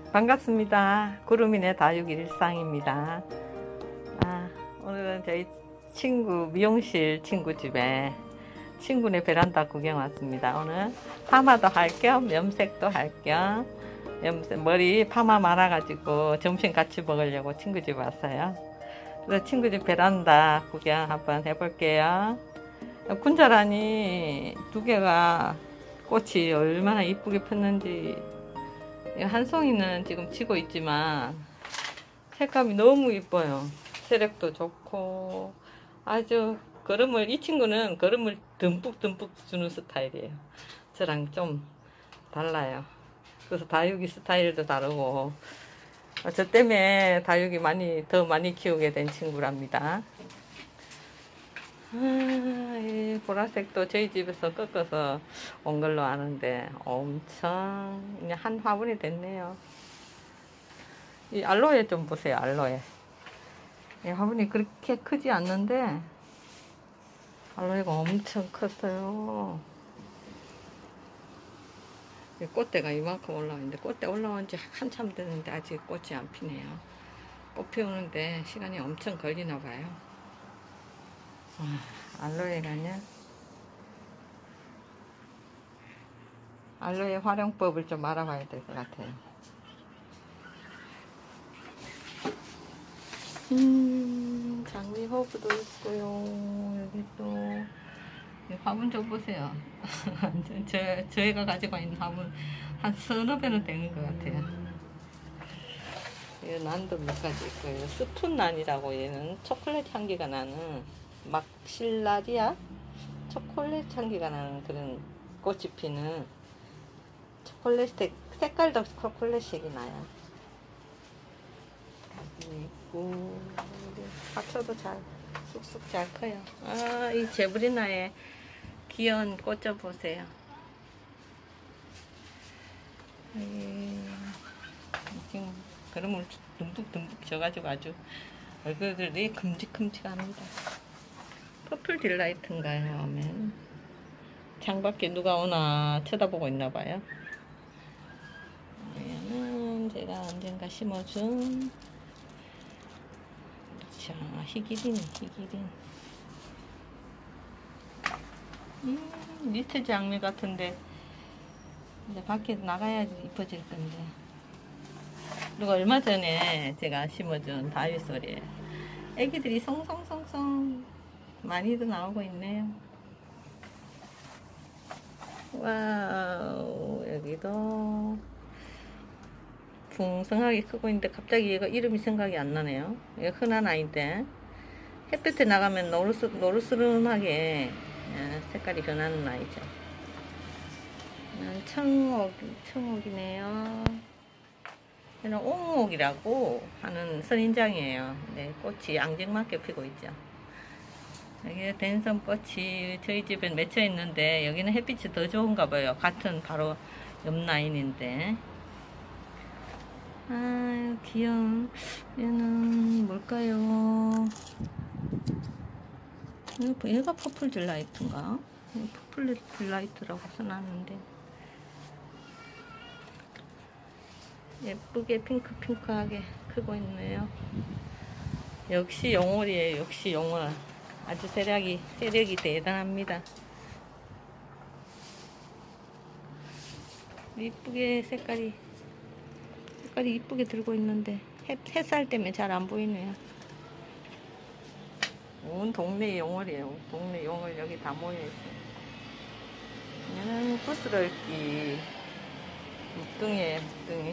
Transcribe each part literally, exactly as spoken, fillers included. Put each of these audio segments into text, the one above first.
반갑습니다. 구름이네 다육 일상입니다. 아, 오늘은 저희 친구 미용실 친구 집에 친구네 베란다 구경 왔습니다. 오늘 파마도 할 겸 염색도 할 겸 염색, 머리 파마 말아가지고 점심 같이 먹으려고 친구 집 왔어요. 그래서 친구 집 베란다 구경 한번 해볼게요. 군자란이 두 개가 꽃이 얼마나 이쁘게 폈는지. 한 송이는 지금 지고 있지만 색감이 너무 이뻐요. 세력도 좋고 아주 걸음을, 이 친구는 걸음을 듬뿍 듬뿍 주는 스타일이에요. 저랑 좀 달라요. 그래서 다육이 스타일도 다르고 저 때문에 다육이 많이 더 많이 키우게 된 친구랍니다. 아, 이 보라색도 저희 집에서 꺾어서 온 걸로 아는데 엄청 그냥 한 화분이 됐네요. 이 알로에 좀 보세요. 알로에 이 화분이 그렇게 크지 않는데 알로에가 엄청 컸어요. 이 꽃대가 이만큼 올라오는데 꽃대 올라온 지 한참 됐는데 아직 꽃이 안 피네요. 꽃 피우는데 시간이 엄청 걸리나 봐요. 아, 알로에가냐? 알로에 활용법을 좀 알아봐야 될 것 같아요. 음, 장미허브도 있고요. 여기 또 화분 좀 보세요. 저, 저희가 가지고 있는 화분 한 서너 배는 되는 것 같아요. 이 난도 몇 가지 있고요. 스푼 난이라고, 얘는 초콜릿 향기가 나는 막실라리아 초콜릿 향기가 나는 그런 꽃이 피는 초콜릿 색, 색깔도 초콜릿색이 나요. 여기 있고 합쳐도 잘 쑥쑥 잘 커요. 아, 이 제브리나의 귀여운 꽃 좀 보세요. 지금 그름을 듬뿍듬뿍 져가지고 아주 얼굴들이 큼직큼직합니다. 퍼플 딜라이트인가요? 하면 창밖에 누가 오나 쳐다보고 있나봐요. 얘는 제가 언젠가 심어준 자 희기린 희기린 음, 니트 장미 같은데 이제 밖에 나가야지 이뻐질 건데. 그리고 얼마 전에 제가 심어준 다이소리에 애기들이 송송송송 많이도 나오고 있네요. 와우, 여기도 풍성하게 크고 있는데 갑자기 얘가 이름이 생각이 안 나네요. 얘가 흔한 아이인데 햇볕에 나가면 노르스, 노르스름하게 색깔이 변하는 아이죠. 청옥, 청옥이네요. 얘는 옥목이라고 하는 선인장이에요. 네, 꽃이 앙증맞게 피고 있죠. 여기 댄섬꽃이 저희 집엔 맺혀 있는데 여기는 햇빛이 더 좋은가 봐요. 같은 바로 옆 라인인데. 아, 귀여운. 얘는 뭘까요? 얘가 퍼플 딜라이트인가? 퍼플 딜라이트라고 써놨는데 예쁘게 핑크핑크하게 크고 있네요. 역시 용월이에요. 역시 용월. 아주 세력이, 세력이 대단합니다. 이쁘게 색깔이, 색깔이 이쁘게 들고 있는데 햇, 햇살 때문에 잘 안 보이네요. 온 동네 용월이에요. 동네 용월 여기 다 모여있어요. 얘는 부스럴기 묵둥이에요. 묵둥이.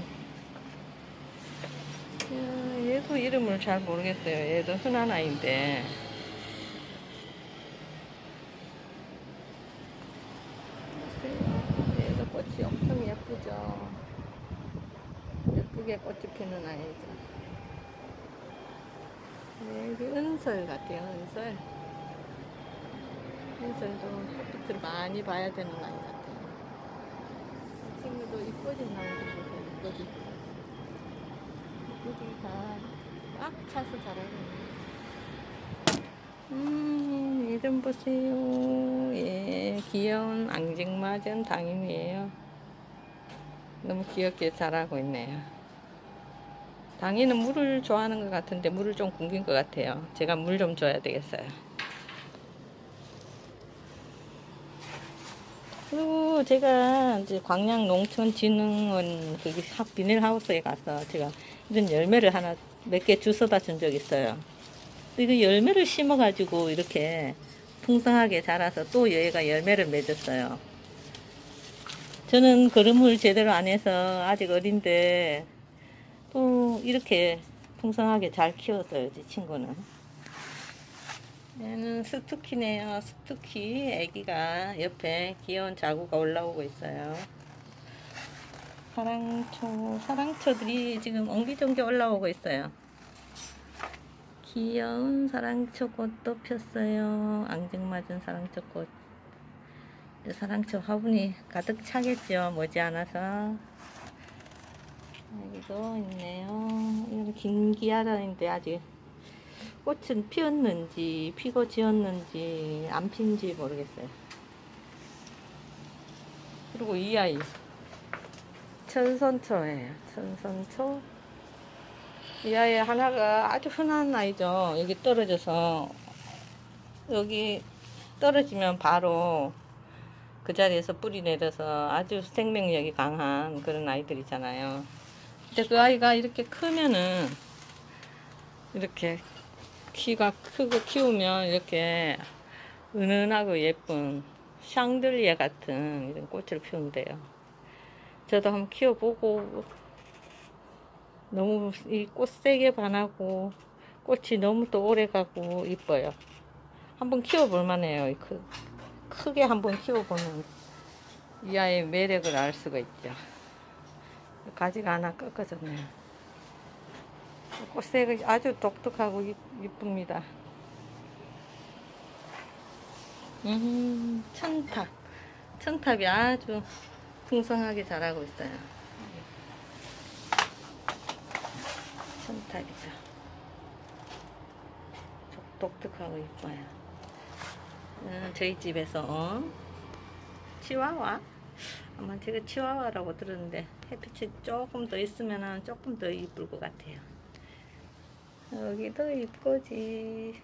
얘도 이름을 잘 모르겠어요. 얘도 흔한 아이인데 얘도 꽃이 엄청 예쁘죠. 예쁘게 꽃이 피는 아이죠. 여기 은설 같아요. 은설. 은설도 햇빛을 많이 봐야 되는 아이 같아요. 이 친구도 이뻐진 나무도 보세요. 이뻐진. 여기가 꽉 차서 자라고 있네요. 음, 이름 보세요. 예, 귀여운 앙증맞은 당임이에요. 너무 귀엽게 자라고 있네요. 당이는 물을 좋아하는 것 같은데 물을 좀 굶긴 것 같아요. 제가 물 좀 줘야 되겠어요. 그리고 제가 이제 광양농촌진흥원 거기 비닐하우스에 가서 제가 이런 열매를 하나 몇 개 주워다 준 적 있어요. 이거 열매를 심어가지고 이렇게 풍성하게 자라서 또 얘가 열매를 맺었어요. 저는 걸음을 제대로 안 해서 아직 어린데 또 이렇게 풍성하게 잘 키웠어요, 제 친구는. 얘는 스투키네요. 스투키 애기가 옆에 귀여운 자구가 올라오고 있어요. 사랑초, 사랑초들이 지금 엉기종기 올라오고 있어요. 귀여운 사랑초꽃도 폈어요. 앙증맞은 사랑초꽃. 사랑초 화분이 가득 차겠죠, 머지않아서. 여기도 있네요. 이건 김기아라인데 아직 꽃은 피었는지 피고 지었는지 안 핀지 모르겠어요. 그리고 이 아이 천선초예요. 천선초. 이 아이 하나가 아주 흔한 아이죠. 여기 떨어져서 여기 떨어지면 바로 그 자리에서 뿌리 내려서 아주 생명력이 강한 그런 아이들 있잖아요. 근데 그 아이가 이렇게 크면은 이렇게 키가 크고 키우면 이렇게 은은하고 예쁜 샹들리에 같은 이런 꽃을 피운대요. 저도 한번 키워보고 너무 이 꽃색에 반하고 꽃이 너무 또 오래가고 이뻐요. 한번 키워볼 만해요. 크, 크게 한번 키워보면 이 아이의 매력을 알 수가 있죠. 가지가 하나 꺾어졌네요. 꽃색이 아주 독특하고 이쁩니다. 음, 천탑. 천탑이 아주 풍성하게 자라고 있어요. 천탑이죠. 독특하고 이뻐요. 음, 저희 집에서 어? 치와와? 아마 제가 치와와라고 들었는데 햇빛이 조금 더 있으면 조금 더 이쁠 것 같아요. 여기도 이쁘지.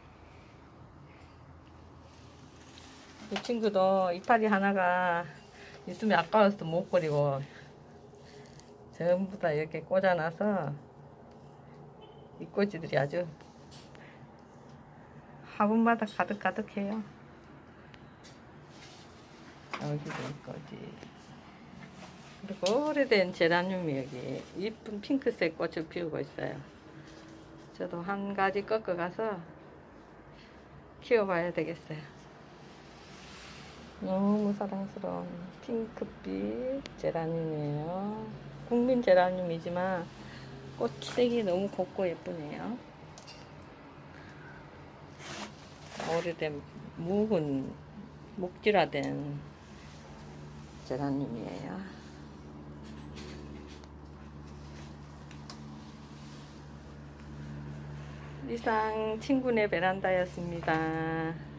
이 친구도 이파리 하나가 있으면 아까워서 못 버리고 전부 다 이렇게 꽂아놔서 이 꼬지들이 아주 화분마다 가득가득해요. 여기도 이꼬지. 그리고 오래된 제라늄이 여기 이쁜 핑크색 꽃을 피우고 있어요. 저도 한 가지 꺾어가서 키워봐야 되겠어요. 너무 사랑스러운 핑크빛 제라늄이에요. 국민 제라늄이지만 꽃색이 너무 곱고 예쁘네요. 오래된 묵은 목질화된 제라늄이에요. 이상 친구네 베란다였습니다.